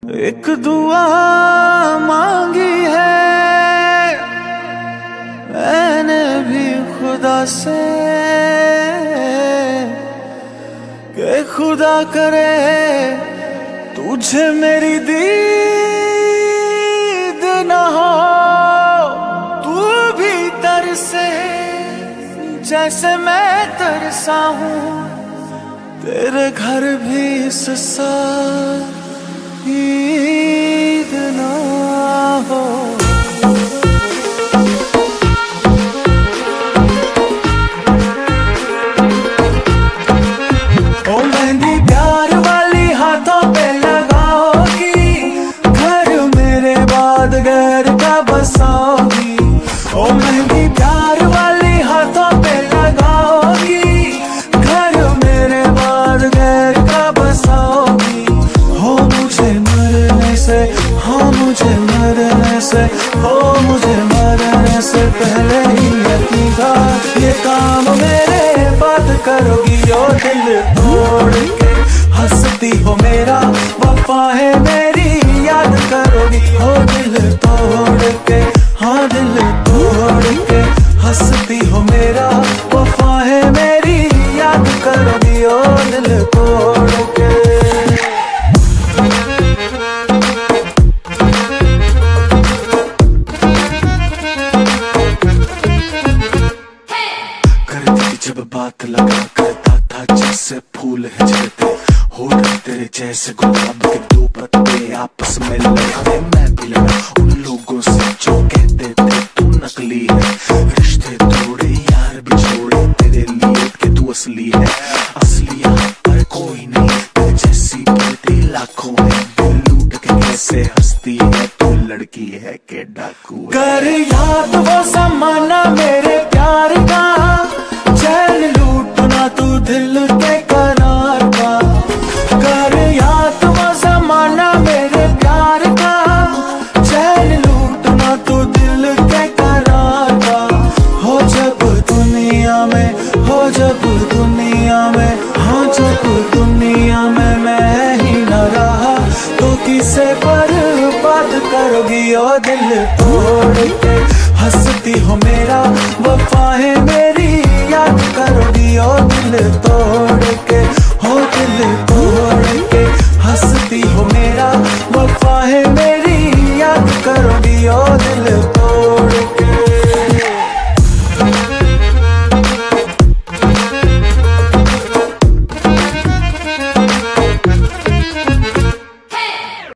एक दुआ मांगी है मैंने भी खुदा से कि खुदा करे तुझे मेरी दीद न हो, तू भी तरसे जैसे मैं तरसा हूँ, तेरे घर भी इस साल ईद ना हो। ओ मेहंदी प्यार वाली हाथों पे लगाओगी, घर मेरे बाद गैर का बसाओगी। ओ मेहंदी प्यार वाली हाथों पे लगाओगी, घर मेरे बाद गैर का बसाओगी। हो मुझे मरने से, हो मुझे मरने से, हो मुझे मरने से पहले ही यकीन था ये काम मेरे बात करोगी। ओ दिल तोड़ के हंसती हो मेरा, वफा है मेरी याद करोगी। ओ दिल तोड़ के, हाँ दिल तोड़ के हंसती हो मेरा, वफा है मेरी याद करोगी। ओ दिल तोड़ के। जब बात लगा करता था जैसे फूल हिचकते, होठ तेरे जैसे गुलाब के दो पत्ते आपस में लड़ते। मैं भी लड़ा उन लोगों से जो कहते थे तू नकली है, रिश्ते तोड़े यार भी छोड़े तेरे लिए कि तू असली है। असली यहाँ पर कोई नहीं, तेरे जैसी बेटी लाखों है। दिल लूट के कैसे हंसती है तू, लड़की है के डाकू है। कर याद वो ज़माना मेरे प्यार का, चैन लूटना तू दिल के करार का। कर याद वो ज़माना मेरे प्यार का, चैन लूटना तू दिल के करार का। हो जब दुनिया में, हो जब दुनिया में, हाँ जब दुनिया में मैं ही न रहा तो किसे बर्बाद करोगी। ओ दिल तोड़ के हंसती हो मेरा, वफा है मेरी याद करोगी। ओ दिल तोड़ के, हो दिल तोड़ के हंसती हो मेरा, वफा है मेरी याद करोगी। ओ दिल